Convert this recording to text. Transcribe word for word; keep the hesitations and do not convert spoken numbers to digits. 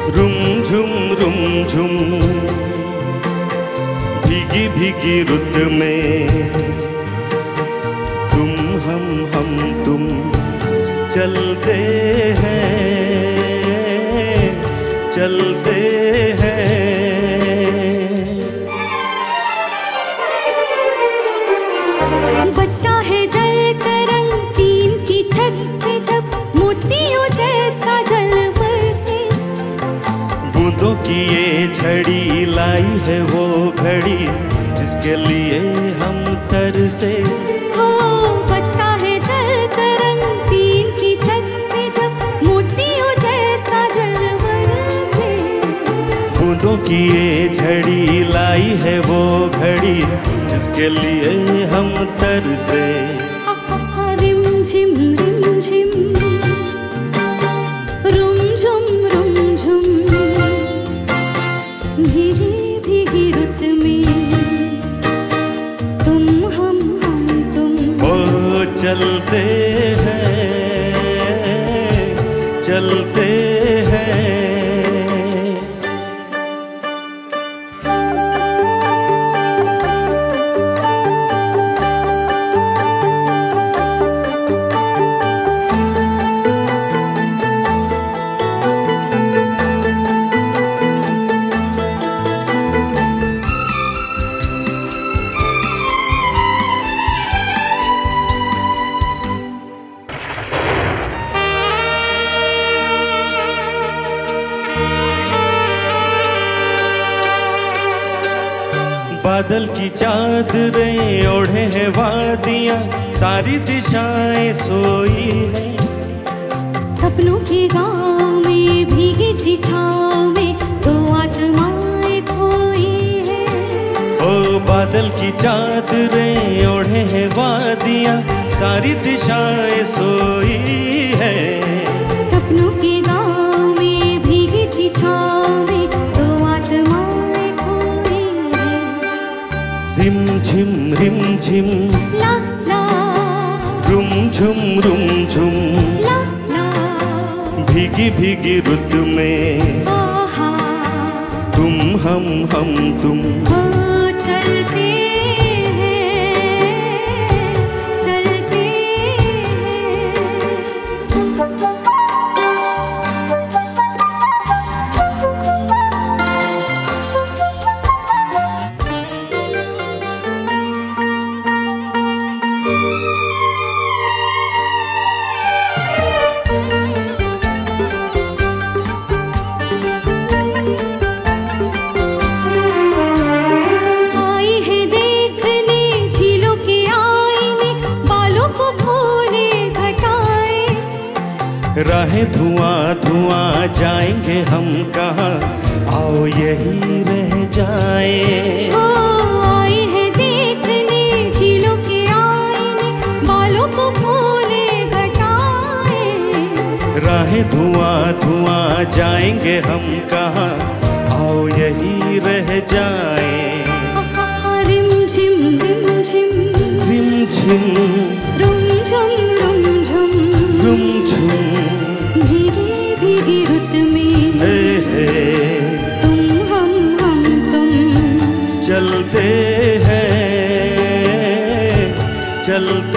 Room झुम room झुम भीगी भीगी रुत में तुम हम हम तुम चलते हैं चलते हैं। बजता है जल तरंग तीन की छत पे जब मोतियों जैसा जल बरसे। बूंदों की ये झड़ी लाई है वो घड़ी जिसके लिए हम तरसे। हो बजता है जल तरंग तीन की छत पे जब मोतियों जैसा जल बरसे। बूंदों की ये झड़ी लाई है वो घड़ी जिसके लिए हम तरसे। रिम झिम रिम झिम रुम झुम रुम झुम भीगी भीगी रुत में तुम हम हम तुम ओ चलते हैं चलते हैं। बादल की चादरें ओढ़े हैं वादियां सारी दिशाएं सोई है। सपनों के गाँव में भीगी सी छाँव में दो आत्माएं खोई है। ओ बादल की चादरें ओढ़े हैं वादियां सारी दिशाएं सोई है। सपनों के गाँव में भीगी सी छाँव में दो आत्माएं खोई है। रिम झिम रिम झिम ला ला रुम झुम रुम झुम ला ला भीगी भीगी रुत में आहा तुम हम हम तुम हो चलते हैं चलते राहें धुआं धुआं जाएंगे हम कहाँ आओ यही रह जाए। हो आई है देखने झीलों के आईने बालों को खोले घटाए। राहें धुआं धुआं जाएंगे हम कहाँ आओ यही रह जाए। रिम झिम रिम झिम रिम झिम रुम झुम रुम झुम रुम झुम भीगी भीगी रुत में हे हे तुम हम हम तुम चलते हैं चलते